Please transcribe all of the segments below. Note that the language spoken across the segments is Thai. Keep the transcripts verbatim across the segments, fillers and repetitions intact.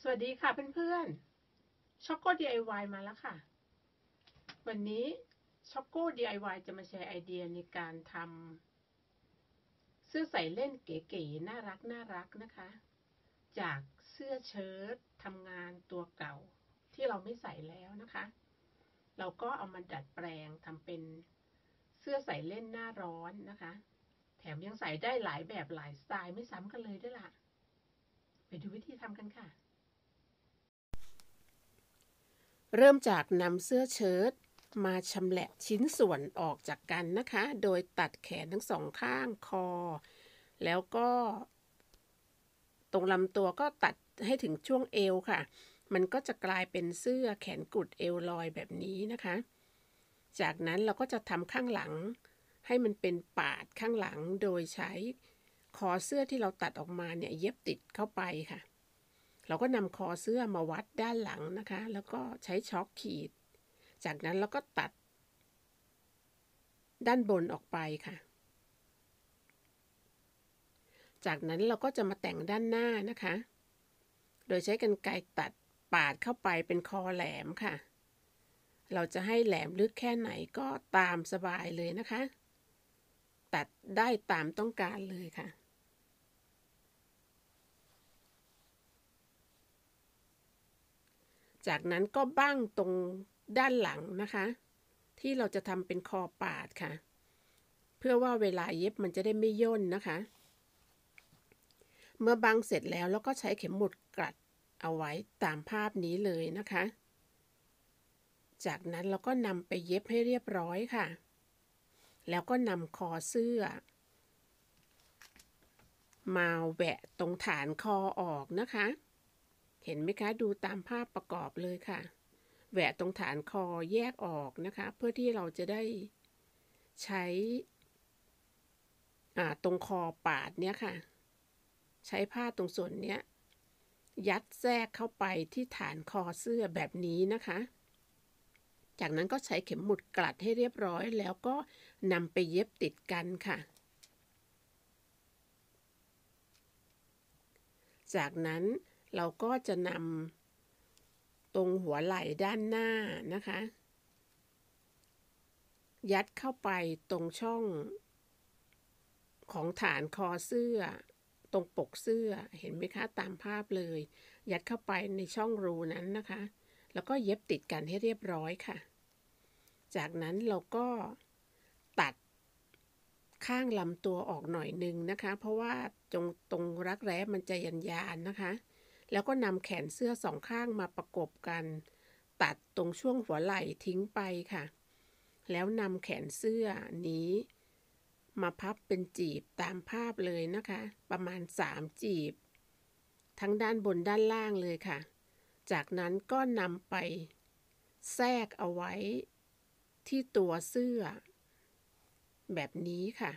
วัสดีค่ะเพื่อนๆช็อกโก้ ดี ไอ วาย มาแล้วค่ะวันนี้ช็อกโก้ ดี ไอ วาย จะมาแชร์ไอเดียในการทำเสื้อใส่เล่นเก๋ๆน่ารักน่ารักนะคะจากเสื้อเชิ้ตทำงานตัวเก่าที่เราไม่ใส่แล้วนะคะเราก็เอามาดัดแปลงทำเป็นเสื้อใส่เล่นหน้าร้อนนะคะแถมยังใส่ได้หลายแบบหลายสไตล์ไม่ซ้ำกันเลยด้วยล่ะไปดูวิธีทำกันค่ะเริ่มจากนำเสื้อเชิ้ตมาชำแหละชิ้นส่วนออกจากกันนะคะโดยตัดแขนทั้งสองข้างคอแล้วก็ตรงลำตัวก็ตัดให้ถึงช่วงเอวค่ะมันก็จะกลายเป็นเสื้อแขนกุดเอวลอยแบบนี้นะคะจากนั้นเราก็จะทำข้างหลังให้มันเป็นปาดข้างหลังโดยใช้คอเสื้อที่เราตัดออกมาเนี่ยเย็บติดเข้าไปค่ะเราก็นำคอเสื้อมาวัดด้านหลังนะคะแล้วก็ใช้ช็อคขีดจากนั้นเราก็ตัดด้านบนออกไปค่ะจากนั้นเราก็จะมาแต่งด้านหน้านะคะโดยใช้กรรไกรตัดปาดเข้าไปเป็นคอแหลมค่ะเราจะให้แหลมลึกแค่ไหนก็ตามสบายเลยนะคะตัดได้ตามต้องการเลยค่ะจากนั้นก็บั้งตรงด้านหลังนะคะที่เราจะทำเป็นคอปาดค่ะเพื่อว่าเวลาเย็บมันจะได้ไม่ย่นนะคะเมื่อบังเสร็จแล้วแล้วก็ใช้เข็มหมุดกลัดเอาไว้ตามภาพนี้เลยนะคะจากนั้นเราก็นำไปเย็บให้เรียบร้อยค่ะแล้วก็นำคอเสื้อมาแหวะตรงฐานคอออกนะคะเห็นไหมคะดูตามภาพประกอบเลยค่ะแหวะตรงฐานคอแยกออกนะคะเพื่อที่เราจะได้ใช้ตรงคอปาดเนี้ยค่ะใช้ผ้าตรงส่วนเนี้ยยัดแทรกเข้าไปที่ฐานคอเสื้อแบบนี้นะคะจากนั้นก็ใช้เข็มหมุดกลัดให้เรียบร้อยแล้วก็นำไปเย็บติดกันค่ะจากนั้นเราก็จะนำตรงหัวไหล่ด้านหน้านะคะยัดเข้าไปตรงช่องของฐานคอเสื้อตรงปกเสื้อเห็นไหมคะตามภาพเลยยัดเข้าไปในช่องรูนั้นนะคะแล้วก็เย็บติดกันให้เรียบร้อยค่ะจากนั้นเราก็ตัดข้างลำตัวออกหน่อยนึงนะคะเพราะว่าตรงตรงรักแร้มันจะยันยานนะคะแล้วก็นำแขนเสื้อสองข้างมาประกบกันตัดตรงช่วงหัวไหล่ทิ้งไปค่ะแล้วนำแขนเสื้อนี้มาพับเป็นจีบตามภาพเลยนะคะประมาณสามจีบทั้งด้านบนด้านล่างเลยค่ะจากนั้นก็นำไปแทรกเอาไว้ที่ตัวเสื้อแบบนี้ค่ะ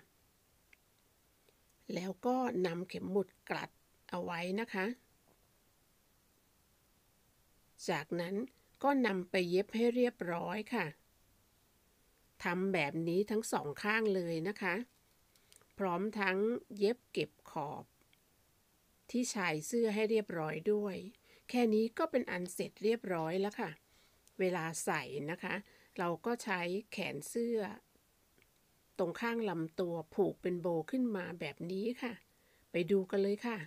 แล้วก็นำเข็มหมุดกลัดเอาไว้นะคะจากนั้นก็นำไปเย็บให้เรียบร้อยค่ะทำแบบนี้ทั้งสองข้างเลยนะคะพร้อมทั้งเย็บเก็บขอบที่ชายเสื้อให้เรียบร้อยด้วยแค่นี้ก็เป็นอันเสร็จเรียบร้อยแล้วค่ะเวลาใส่นะคะเราก็ใช้แขนเสื้อตรงข้างลำตัวผูกเป็นโบขึ้นมาแบบนี้ค่ะไปดูกันเลยค่ะ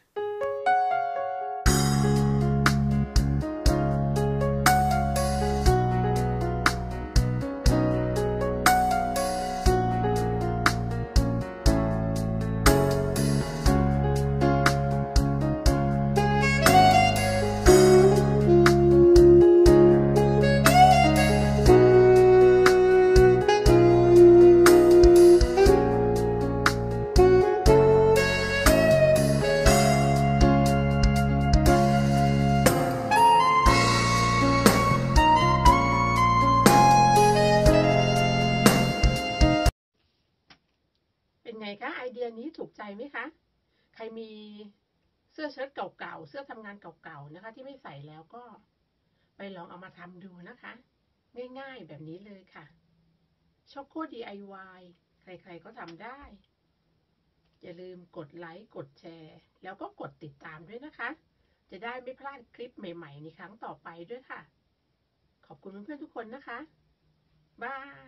เป็นไงคะไอเดียนี้ถูกใจไหมคะใครมีเสื้อเชิ้ตเก่าๆเสื้อทำงานเก่าๆนะคะที่ไม่ใส่แล้วก็ไปลองเอามาทำดูนะคะง่ายๆแบบนี้เลยค่ะช็อกโก้ ดี ไอ วาย ใครๆก็ทำได้อย่าลืมกดไลค์กดแชร์แล้วก็กดติดตามด้วยนะคะจะได้ไม่พลาดคลิปใหม่ๆในครั้งต่อไปด้วยค่ะขอบคุณเพื่อนๆทุกคนนะคะบาย